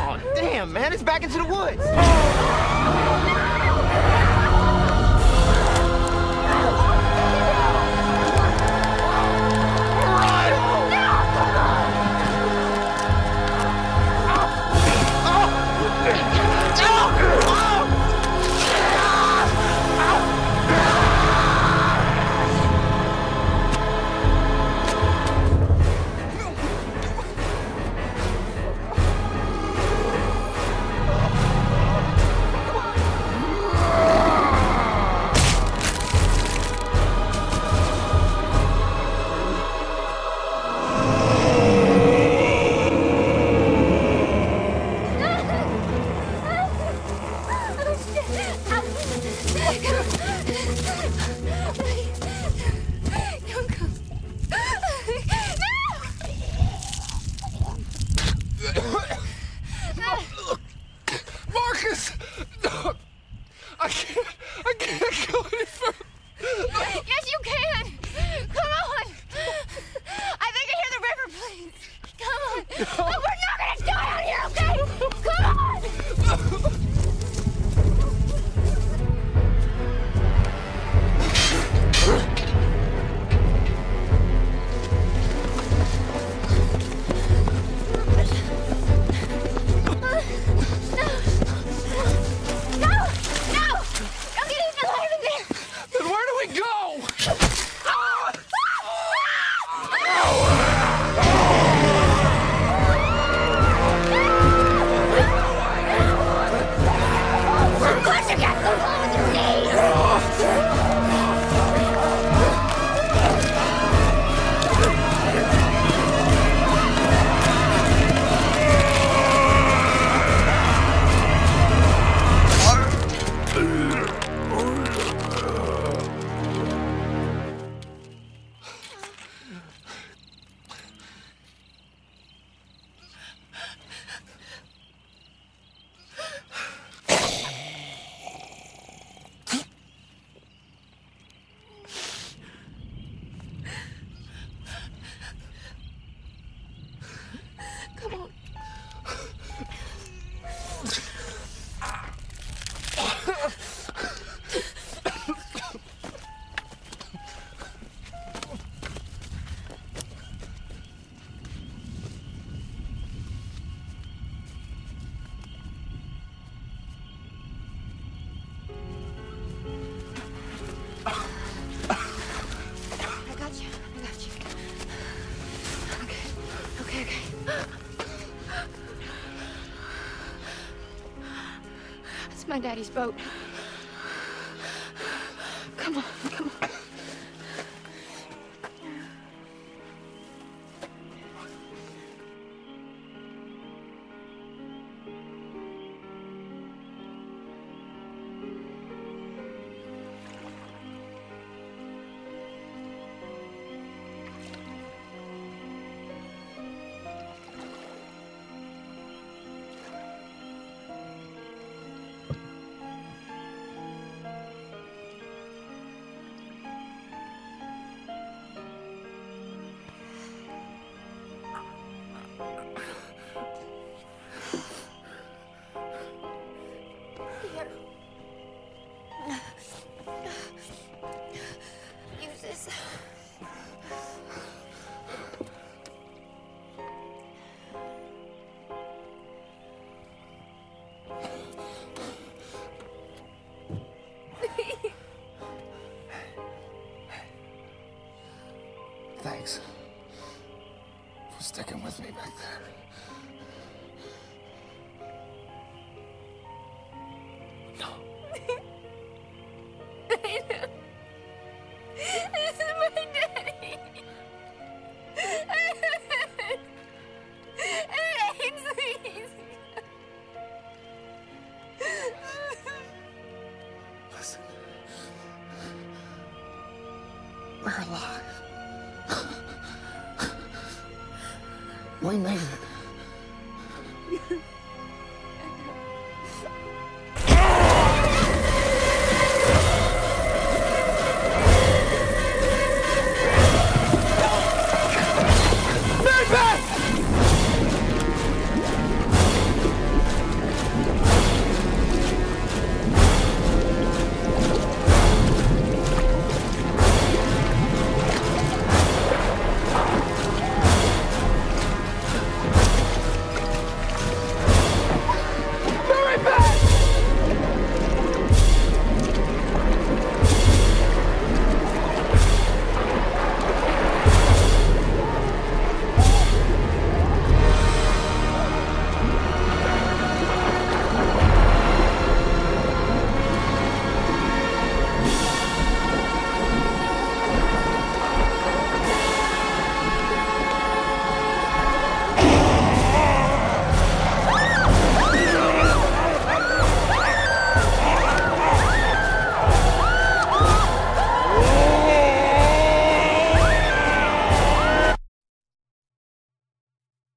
Oh, damn, man, it's back into the woods. Marcus! No. I can't go any further. Yes, you can. Come on. I think I hear the river, please. Come on. No. Look, we're not gonna die out here, okay? Come on. Then where do we go? Of course you got go on with your knees. Come on. I got you. Okay. It's my daddy's boat. Come on. Use this. Thanks for sticking with me back there. No. I know. This is my daddy. It ain't so easy. Listen. We're alive. We made it.